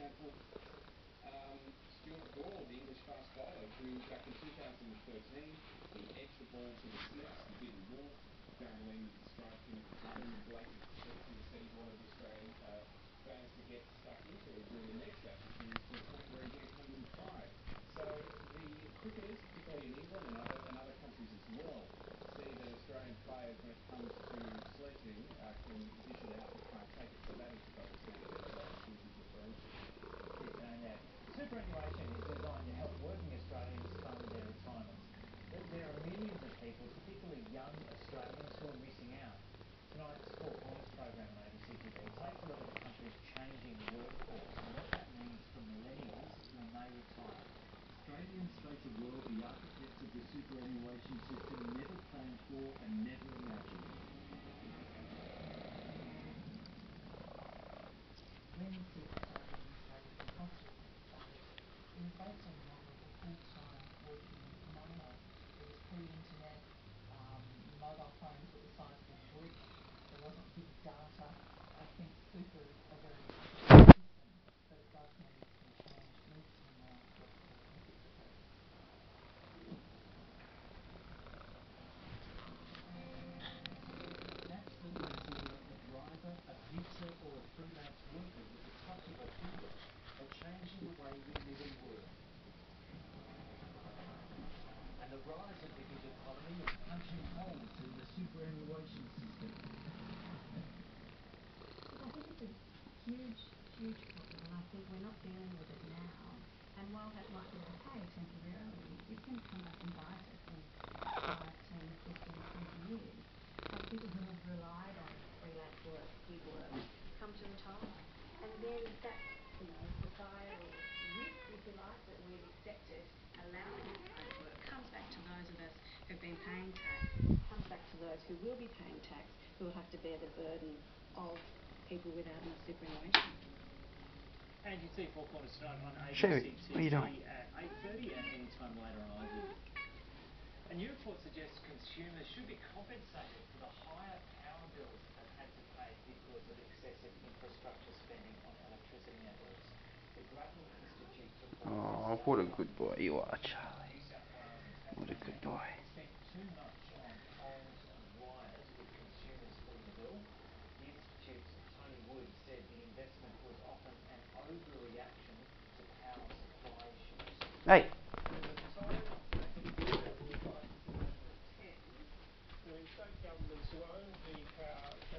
example, Stuart Gall, the English fast bowler, who back in 2013, he edged the ball to the slips, he didn't walk. Darren Lee described him at the time as blatant cheek. He said he wanted Australian fans to get stuck into during the next Ashes series to the point where he went 105. So the cricketers, particularly in England and other countries as well, see that Australian players, when it comes to sledging, can dish it out but can't take it. So that is the double standard that Shields is referring to. Keep saying that. Superannuation is designed to help working Australians fund their retirements. But there are millions of people, particularly young Australians, who are missing out. Tonight's Four Corners program on ABC TV takes a look at the country's changing workforce and what that means for millennials when they retire. Australians face a world the architects of the superannuation system never planned for and never imagined. When Super started in Australia, the hospital started, it was based on the model of a full-time working male. It was pre-internet, mobile phones were the size of a brick, there wasn't big data. I think super is a very good system, but it does need some change. It needs to be more flexible and fit for purpose. Nat Silver is either a driver, a teacher or a freelance worker with the touch of a finger at changing the way we live and work. And the rise of the gig economy is punching holes in the superannuation system. I think it's a huge, huge problem, and I think we're not dealing with it now. And while that might be okay temporarily, it can come back and bite us in 5, 10, 15, 20 years. And people who have relied on freelance work, gig work, come to retire. And then that, societal risk, if you like, that we've accepted, allowing this kind of work, comes back to those of us who've been paying tax, comes back to those who will be paying tax, who will have to bear the burden of people without any superannuation. And you see Four Corners tonight on Sherry, ABC what are you doing? TV at 8:30 and any time later on iView. A new report suggests consumers should be compensated for the higher power bills they've had to pay because of excessive infrastructure spending on electricity networks. The Grattan Institute Oh, what a good boy you are, Charlie. New South Wales and What a good boy. spent too much on poles and wires, with consumers footing the bill. The Institute's Tony Wood said the investment was often an overreaction to power supply issues. Hey. When state governments who own the power